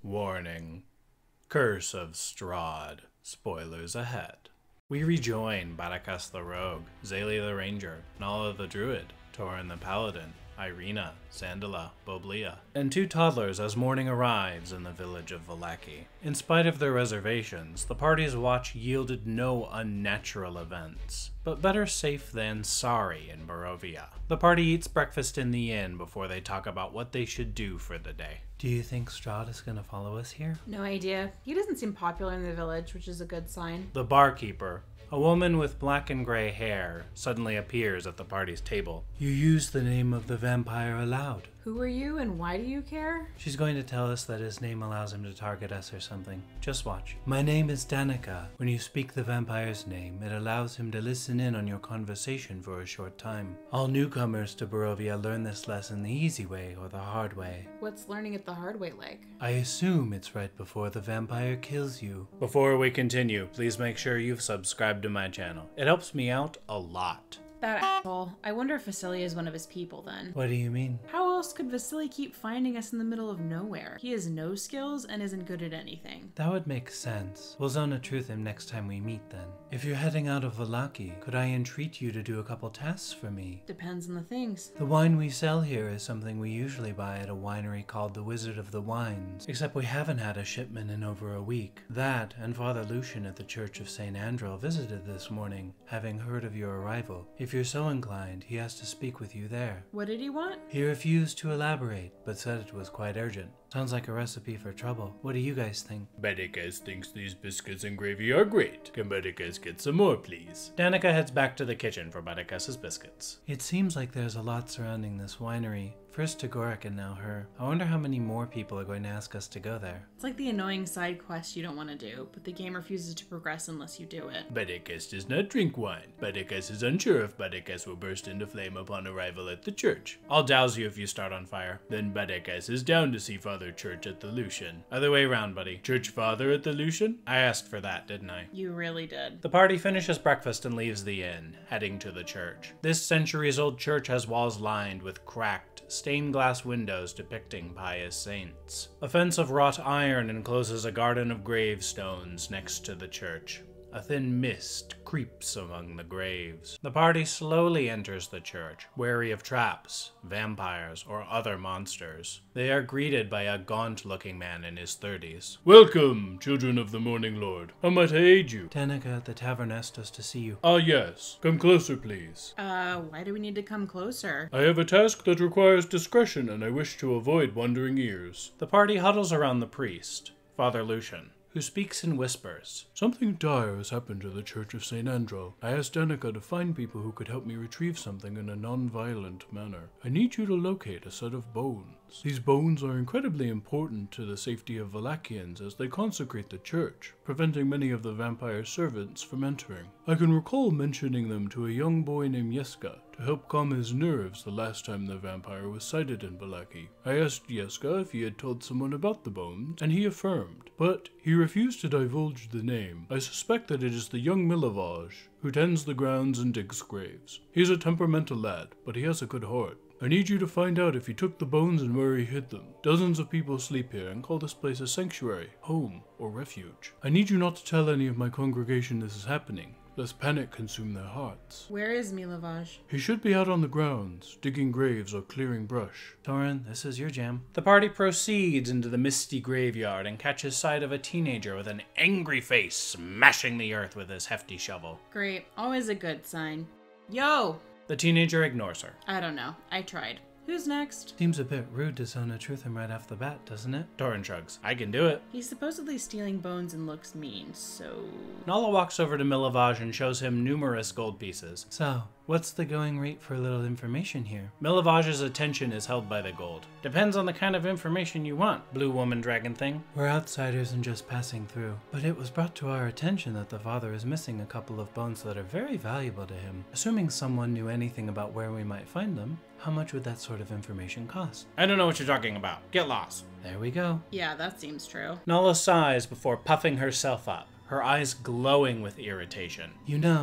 Warning. Curse of Strahd. Spoilers ahead. We rejoin Barakas the rogue, Xaeli the ranger, Nala the druid, Torrin the paladin, Irina, Sandala, Boblia, and two toddlers as morning arrives in the village of Vallaki. In spite of their reservations, the party's watch yielded no unnatural events, but better safe than sorry in Barovia. The party eats breakfast in the inn before they talk about what they should do for the day. Do you think Strahd is going to follow us here? No idea. He doesn't seem popular in the village, which is a good sign. The barkeeper, a woman with black and gray hair, suddenly appears at the party's table. You used the name of the vampire aloud. Who are you and why do you care? She's going to tell us that his name allows him to target us or something. Just watch. My name is Danica. When you speak the vampire's name, it allows him to listen in on your conversation for a short time. All newcomers to Barovia learn this lesson the easy way or the hard way. What's learning it the hard way like? I assume it's right before the vampire kills you. Before we continue, please make sure you've subscribed to my channel. It helps me out a lot. That asshole. I wonder if Vasily is one of his people then. What do you mean? How else could Vasily keep finding us in the middle of nowhere? He has no skills and isn't good at anything. That would make sense. We'll zone a truth him next time we meet then. If you're heading out of Vallaki, could I entreat you to do a couple tasks for me? Depends on the things. The wine we sell here is something we usually buy at a winery called the Wizard of the Wines, except we haven't had a shipment in over a week. That and Father Lucian at the Church of Saint Andral visited this morning, having heard of your arrival. If you're so inclined, he has to speak with you there. What did he want? He refused to elaborate, but said it was quite urgent. Sounds like a recipe for trouble. What do you guys think? Barakas thinks these biscuits and gravy are great. Can Barakas get some more, please? Danica heads back to the kitchen for Barakas' biscuits. It seems like there's a lot surrounding this winery. First Tagorak and now her. I wonder how many more people are going to ask us to go there. It's like the annoying side quest you don't want to do, but the game refuses to progress unless you do it. Barakas does not drink wine. Barakas is unsure if Barakas will burst into flame upon arrival at the church. I'll douse you if you start on fire. Then Barakas is down to see Father Church at the Lucian. Other way around, buddy. Church Father at the Lucian? I asked for that, didn't I? You really did. The party finishes breakfast and leaves the inn, heading to the church. This centuries-old church has walls lined with cracked, stained glass windows depicting pious saints. A fence of wrought iron encloses a garden of gravestones next to the church. A thin mist creeps among the graves. The party slowly enters the church, wary of traps, vampires, or other monsters. They are greeted by a gaunt-looking man in his 30s. Welcome, children of the Morning Lord. How might I aid you? Danica at the tavern asked us to see you. Ah, yes. Come closer, please. Why do we need to come closer? I have a task that requires discretion, and I wish to avoid wandering ears. The party huddles around the priest, Father Lucian, who speaks in whispers. Something dire has happened to the Church of Saint Andral. I asked Danica to find people who could help me retrieve something in a non-violent manner. I need you to locate a set of bones. These bones are incredibly important to the safety of Vallakians as they consecrate the church, preventing many of the vampire servants from entering. I can recall mentioning them to a young boy named Yeska to help calm his nerves the last time the vampire was sighted in Vallaki. I asked Yeska if he had told someone about the bones, and he affirmed, but he refused to divulge the name. I suspect that it is the young Milivoj, who tends the grounds and digs graves. He's a temperamental lad, but he has a good heart. I need you to find out if he took the bones and where he hid them. Dozens of people sleep here and call this place a sanctuary, home, or refuge. I need you not to tell any of my congregation this is happening, lest panic consume their hearts. Where is Milivoj? He should be out on the grounds, digging graves or clearing brush. Torrin, this is your jam. The party proceeds into the misty graveyard and catches sight of a teenager with an angry face smashing the earth with his hefty shovel. Great. Always a good sign. Yo! The teenager ignores her. I don't know. I tried. Who's next? Seems a bit rude to zone a truth him right off the bat, doesn't it? Torrin shrugs. I can do it. He's supposedly stealing bones and looks mean, so... Nala walks over to Milivoj and shows him numerous gold pieces. So, what's the going rate for a little information here? Milivoj's attention is held by the gold. Depends on the kind of information you want, blue woman dragon thing. We're outsiders and just passing through, but it was brought to our attention that the father is missing a couple of bones that are very valuable to him. Assuming someone knew anything about where we might find them, how much would that sort of information cost? I don't know what you're talking about. Get lost. There we go. Yeah, that seems true. Nala sighs before puffing herself up, her eyes glowing with irritation. You know,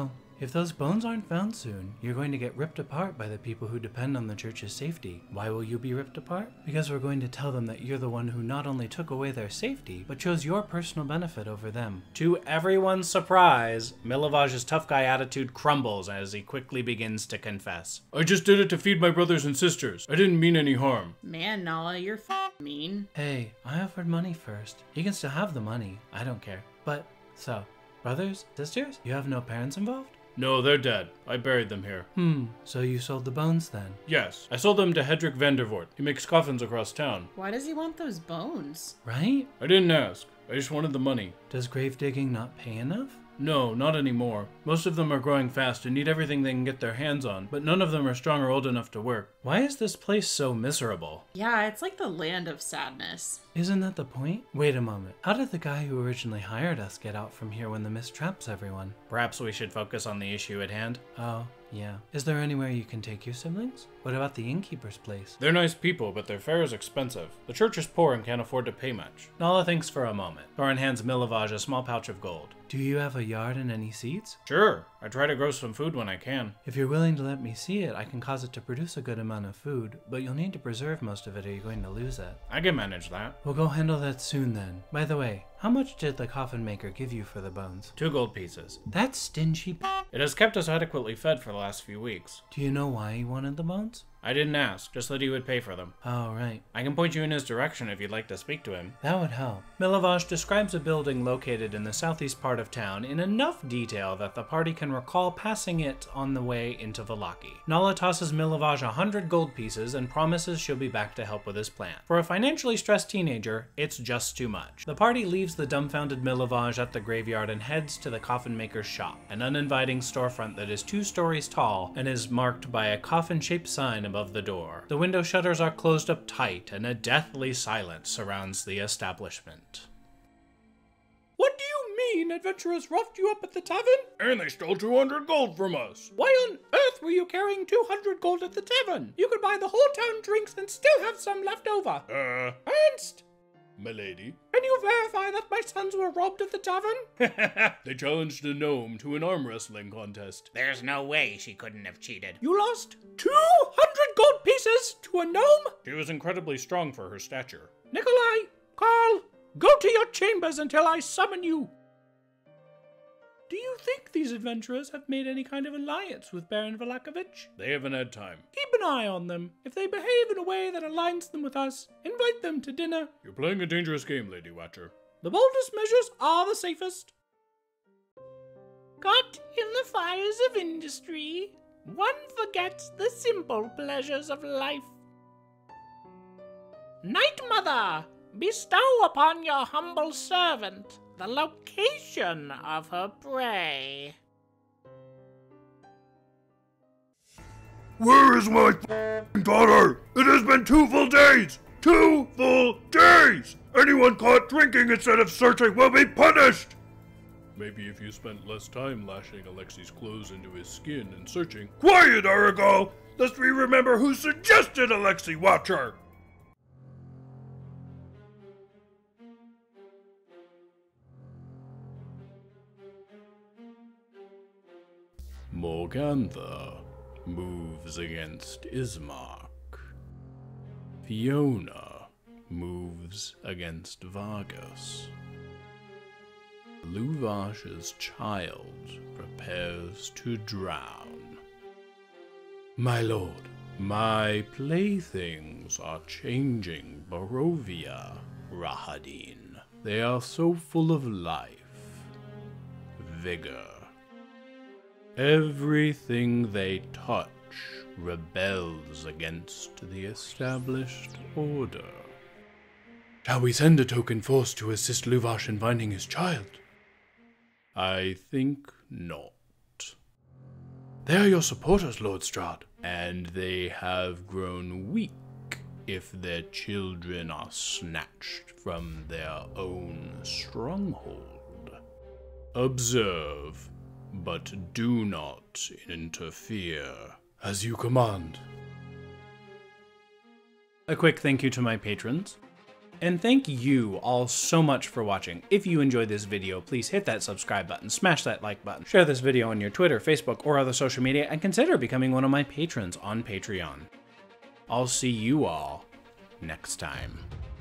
If those bones aren't found soon, you're going to get ripped apart by the people who depend on the church's safety. Why will you be ripped apart? Because we're going to tell them that you're the one who not only took away their safety, but chose your personal benefit over them. To everyone's surprise, Milivoj's tough guy attitude crumbles as he quickly begins to confess. I just did it to feed my brothers and sisters. I didn't mean any harm. Man, Nala, you're mean. Hey, I offered money first. You can still have the money. I don't care. But, so, brothers, sisters? You have no parents involved? No, they're dead. I buried them here. So you sold the bones then? Yes, I sold them to Hedrick Vandervoort. He makes coffins across town. Why does he want those bones? Right? I didn't ask. I just wanted the money. Does grave digging not pay enough? No, not anymore. Most of them are growing fast and need everything they can get their hands on, but none of them are strong or old enough to work. Why is this place so miserable? Yeah, it's like the land of sadness. Isn't that the point? Wait a moment. How did the guy who originally hired us get out from here when the mist traps everyone? Perhaps we should focus on the issue at hand. Oh, yeah. Is there anywhere you can take your siblings? What about the innkeeper's place? They're nice people, but their fare is expensive. The church is poor and can't afford to pay much. Nala thinks for a moment. Torrin hands Milivoj a small pouch of gold. Do you have a yard and any seeds? Sure. I try to grow some food when I can. If you're willing to let me see it, I can cause it to produce a good amount of food, but you'll need to preserve most of it or you're going to lose it. I can manage that. We'll go handle that soon then. By the way, how much did the coffin maker give you for the bones? 2 gold pieces. That's stingy. It has kept us adequately fed for the last few weeks. Do you know why he wanted the bones? I didn't ask, just that he would pay for them. Oh, right. I can point you in his direction if you'd like to speak to him. That would help. Milivoj describes a building located in the southeast part of town in enough detail that the party can recall passing it on the way into Vallaki. Nala tosses Milivoj 100 gold pieces and promises she'll be back to help with his plan. For a financially stressed teenager, it's just too much. The party leaves the dumbfounded Milivoj at the graveyard and heads to the coffin maker's shop, an uninviting storefront that is 2 stories tall and is marked by a coffin-shaped sign above the door. The window shutters are closed up tight and a deathly silence surrounds the establishment. What do you mean adventurers roughed you up at the tavern? And they stole 200 gold from us. Why on earth were you carrying 200 gold at the tavern? You could buy the whole town drinks and still have some left over. Ernst? Milady? Can you verify that my sons were robbed at the tavern? They challenged a gnome to an arm wrestling contest. There's no way she couldn't have cheated. You lost 200 gold pieces to a gnome? She was incredibly strong for her stature. Nikolai, Carl, go to your chambers until I summon you. Do you think these adventurers have made any kind of alliance with Baron Vallakovich? They haven't had time. Keep an eye on them. If they behave in a way that aligns them with us, invite them to dinner. You're playing a dangerous game, Lady Wachter. The boldest measures are the safest. Caught in the fires of industry, one forgets the simple pleasures of life. Night Mother, bestow upon your humble servant the location of her prey. Where is my daughter? It has been 2 full days! 2 full days! Anyone caught drinking instead of searching will be punished! Maybe if you spent less time lashing Alexei's clothes into his skin and searching. Quiet, Aragal! Lest we remember who suggested Alexei Wachter! Morgantha moves against Ismark. Fiona moves against Vargas. Luvash's child prepares to drown. My lord, my playthings are changing Barovia, Rahadin. They are so full of life, vigor. Everything they touch rebels against the established order. Shall we send a token force to assist Luvash in finding his child? I think not. They are your supporters, Lord Strahd, and they have grown weak if their children are snatched from their own stronghold. Observe, but do not interfere. As you command. A quick thank you to my patrons. And thank you all so much for watching. If you enjoyed this video, please hit that subscribe button, smash that like button, share this video on your Twitter, Facebook, or other social media, and consider becoming one of my patrons on Patreon. I'll see you all next time.